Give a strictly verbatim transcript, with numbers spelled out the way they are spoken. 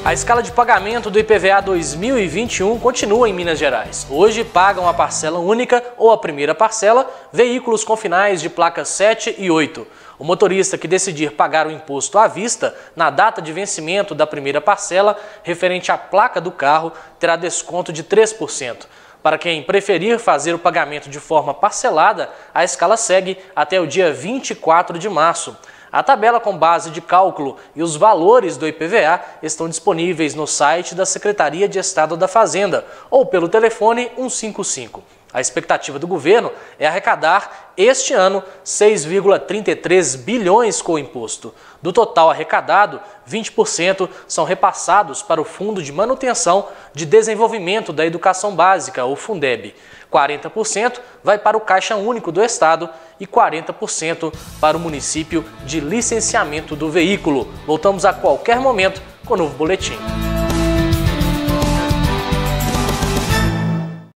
A escala de pagamento do I P V A dois mil e vinte e um continua em Minas Gerais. Hoje pagam a parcela única ou a primeira parcela veículos com finais de placas sete e oito. O motorista que decidir pagar o imposto à vista na data de vencimento da primeira parcela referente à placa do carro terá desconto de três por cento. Para quem preferir fazer o pagamento de forma parcelada, a escala segue até o dia vinte e quatro de março. A tabela com base de cálculo e os valores do I P V A estão disponíveis no site da Secretaria de Estado da Fazenda ou pelo telefone cento e cinquenta e cinco. A expectativa do governo é arrecadar, este ano, seis vírgula trinta e três bilhões com o imposto. Do total arrecadado, vinte por cento são repassados para o Fundo de Manutenção de Desenvolvimento da Educação Básica, o Fundeb. quarenta por cento vai para o Caixa Único do Estado e quarenta por cento para o município de licenciamento do veículo. Voltamos a qualquer momento com o novo boletim.